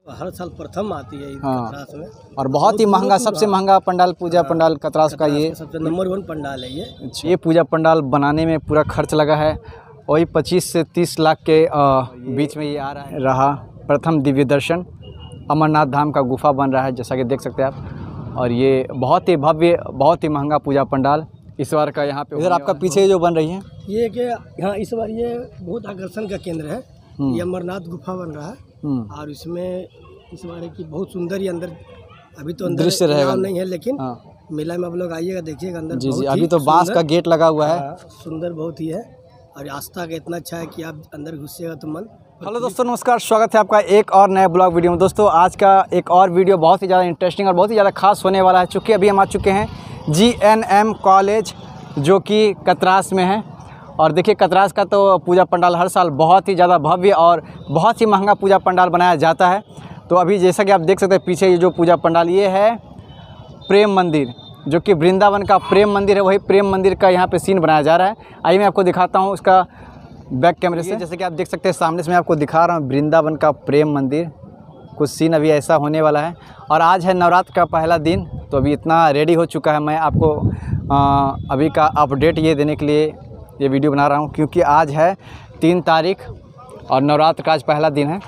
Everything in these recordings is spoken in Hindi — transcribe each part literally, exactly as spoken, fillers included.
हर साल प्रथम आती है हाँ। कतरास में, और बहुत ही महंगा, सबसे महंगा पंडाल पूजा पंडाल कतरास का ये सबसे नंबर वन पंडाल है ये। अच्छा, ये पूजा पंडाल बनाने में पूरा खर्च लगा है वही पच्चीस से तीस लाख के बीच में ये आ रहा है। रहा प्रथम दिव्य दर्शन अमरनाथ धाम का गुफा बन रहा है, जैसा कि देख सकते हैं आप। और ये बहुत ही भव्य, बहुत ही महंगा पूजा पंडाल इस बार का यहाँ पे। इधर आपका पीछे जो बन रही है ये कि हाँ इस बार ये बहुत आकर्षण का केंद्र है। ये अमरनाथ गुफा बन रहा है और इसमें इस बार की बहुत सुंदर ही अंदर अभी तो अंदर दृश्य रहेगा नहीं है, लेकिन हाँ। मेला में आप लोग आइएगा देखिएगा अंदर। जी जी, अभी तो बांस का गेट लगा हुआ है, सुंदर बहुत ही है और आस्था का इतना अच्छा है कि आप अंदर घुसिएगा तो मन। हेलो दोस्तों, नमस्कार, स्वागत है आपका एक और नए ब्लॉग वीडियो में। दोस्तों आज का एक और वीडियो बहुत ही ज़्यादा इंटरेस्टिंग और बहुत ही ज़्यादा खास होने वाला है, चूँकि अभी हम आ चुके हैं जी एन एम कॉलेज जो कि कतरास में है। और देखिए कतरास का तो पूजा पंडाल हर साल बहुत ही ज़्यादा भव्य और बहुत ही महंगा पूजा पंडाल बनाया जाता है। तो अभी जैसा कि आप देख सकते हैं पीछे ये जो पूजा पंडाल ये है प्रेम मंदिर, जो कि वृंदावन का प्रेम मंदिर है, वही प्रेम मंदिर का यहाँ पे सीन बनाया जा रहा है। आइए मैं आपको दिखाता हूँ उसका बैक कैमरे से। जैसे कि आप देख सकते हैं सामने से मैं आपको दिखा रहा हूँ वृंदावन का प्रेम मंदिर, कुछ सीन अभी ऐसा होने वाला है। और आज है नवरात्र का पहला दिन, तो अभी इतना रेडी हो चुका है। मैं आपको आ, अभी का अपडेट ये देने के लिए ये वीडियो बना रहा हूँ, क्योंकि आज है तीन तारीख और नवरात्र का आज पहला दिन है।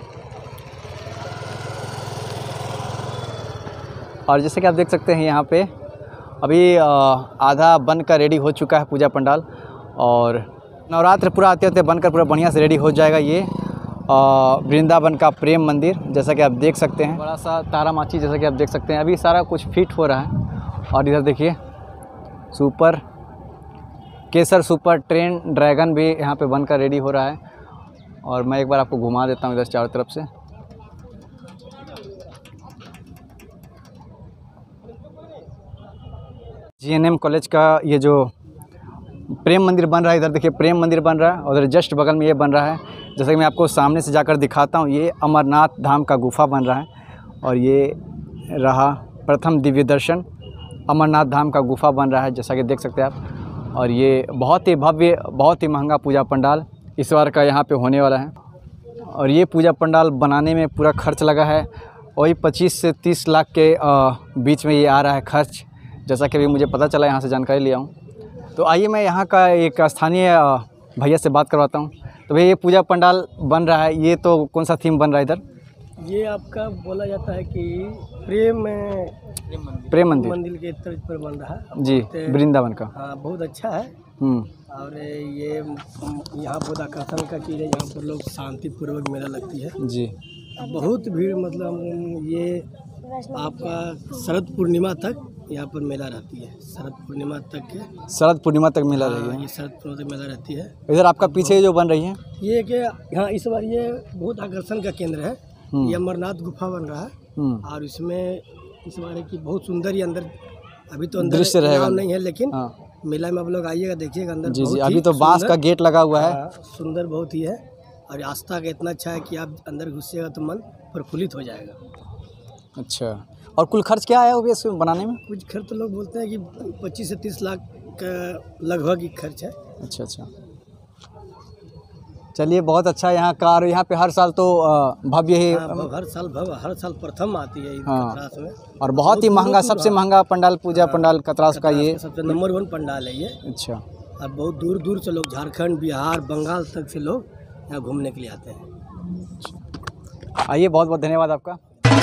और जैसे कि आप देख सकते हैं यहाँ पे अभी आधा बन कर रेडी हो चुका है पूजा पंडाल, और नवरात्र पूरा आते आते बनकर पूरा बढ़िया से रेडी हो जाएगा ये वृंदावन का प्रेम मंदिर, जैसा कि आप देख सकते हैं। बड़ा सा तारा माची जैसा कि आप देख सकते हैं, अभी सारा कुछ फिट हो रहा है। और इधर देखिए super Kesar super train dragon भी यहाँ पे बनकर रेडी हो रहा है। और मैं एक बार आपको घुमा देता हूँ इधर चारों तरफ से। जी एन एम कॉलेज का ये जो प्रेम मंदिर बन रहा है, इधर देखिए प्रेम मंदिर बन रहा है, और उधर जस्ट बगल में ये बन रहा है। जैसे कि मैं आपको सामने से जाकर दिखाता हूँ, ये अमरनाथ धाम का गुफा बन रहा है। और ये रहा प्रथम दिव्य दर्शन अमरनाथ धाम का गुफा बन रहा है, जैसा कि देख सकते हैं आप। और ये बहुत ही भव्य, बहुत ही महंगा पूजा पंडाल इस बार का यहाँ पे होने वाला है। और ये पूजा पंडाल बनाने में पूरा खर्च लगा है वही पच्चीस से तीस लाख के बीच में ये आ रहा है खर्च, जैसा कि अभी मुझे पता चला, यहाँ से जानकारी लिया हूँ। तो आइए मैं यहाँ का एक स्थानीय भैया से बात करवाता हूँ। तो भैया ये पूजा पंडाल बन रहा है, ये तो कौन सा थीम बन रहा है इधर? ये आपका बोला जाता है कि प्रेम प्रेम मंदिर मंदिर के तर्ज पर बन रहा है जी, वृंदावन का। हाँ बहुत अच्छा है। और ये यहाँ बहुत आकर्षण का चीज़ है, यहाँ पर लोग शांति पूर्वक मेला लगती है जी। बहुत भीड़, मतलब ये आपका शरद पूर्णिमा तक यहाँ पर मेला रहती है। शरद पूर्णिमा तक के शरद पूर्णिमा तक मेला रही है, ये शरद पूर्णिमा तक मेला रहती है। इधर आपका पीछे जो बन रही है ये कि हाँ इस बार ये बहुत आकर्षण का केंद्र है। ये अमरनाथ गुफा बन रहा है और इसमें इस बार की बहुत सुंदर ही अंदर अभी तो अंदर दृश्य रहेगा नहीं है, लेकिन मेला में आप लोग आइएगा देखिएगा अंदर। जी जी, अभी तो बांस का गेट लगा हुआ है, सुंदर बहुत ही है और आस्था का इतना अच्छा है कि आप अंदर घुसिएगा तो मन प्रफुल्लित हो जाएगा। अच्छा, और कुल खर्च क्या आया वो भी इसमें बनाने में? कुछ खर्च तो लोग बोलते हैं कि पच्चीस से तीस लाख का लगभग ही खर्च है। अच्छा अच्छा, चलिए बहुत अच्छा यहाँ का। और यहाँ पे हर साल तो भव्य ही हाँ, हर साल भव्य हर साल प्रथम आती है कतरास में। और बहुत ही महंगा, सबसे महंगा पंडाल पूजा पंडाल कतरास का ये सबसे नंबर वन पंडाल है ये। अच्छा, और बहुत दूर दूर से लोग, झारखंड, बिहार, बंगाल तक से लोग यहाँ घूमने के लिए आते हैं। आइए, बहुत बहुत धन्यवाद आपका।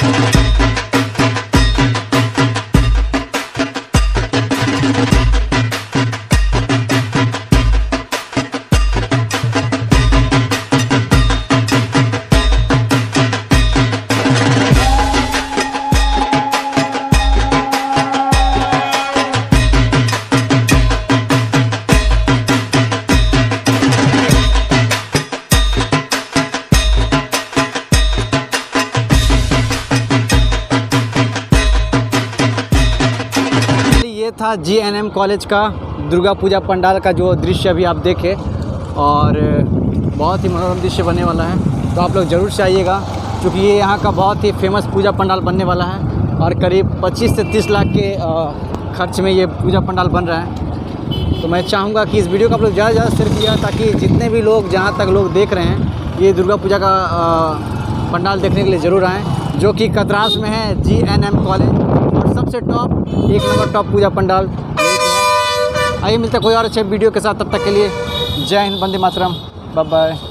था जी एन एम कॉलेज का दुर्गा पूजा पंडाल का जो दृश्य अभी आप देखें, और बहुत ही मनोरम दृश्य बनने वाला है। तो आप लोग ज़रूर से आइएगा, क्योंकि ये यहाँ का बहुत ही फेमस पूजा पंडाल बनने वाला है। और करीब पच्चीस से तीस लाख के खर्च में ये पूजा पंडाल बन रहा है। तो मैं चाहूँगा कि इस वीडियो को आप लोग ज़्यादा से ज़्यादा शेयर किया, ताकि जितने भी लोग, जहाँ तक लोग देख रहे हैं, ये दुर्गा पूजा का पंडाल देखने के लिए ज़रूर आएँ, जो कि कतरास में है जी एन एम कॉलेज, और सबसे टॉप एक नंबर टॉप पूजा पंडाल। आइए मिलते हैं कोई और अच्छे वीडियो के साथ, तब तक के लिए जय हिंद, वंदे मातरम, बाय बाय।